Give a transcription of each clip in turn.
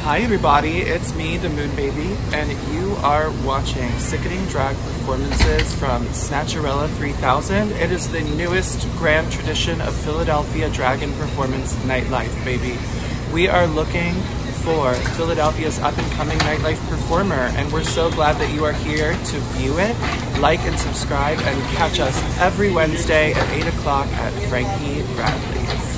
Hi everybody, it's me, the Moon Baby, and you are watching Sickening Drag Performances from Snatcherella 3000. It is the newest grand tradition of Philadelphia drag and performance nightlife, baby. We are looking for Philadelphia's up-and-coming nightlife performer, and we're so glad that you are here to view it. Like and subscribe, and catch us every Wednesday at 8 o'clock at Frankie Bradley's.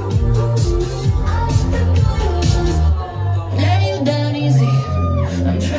I'm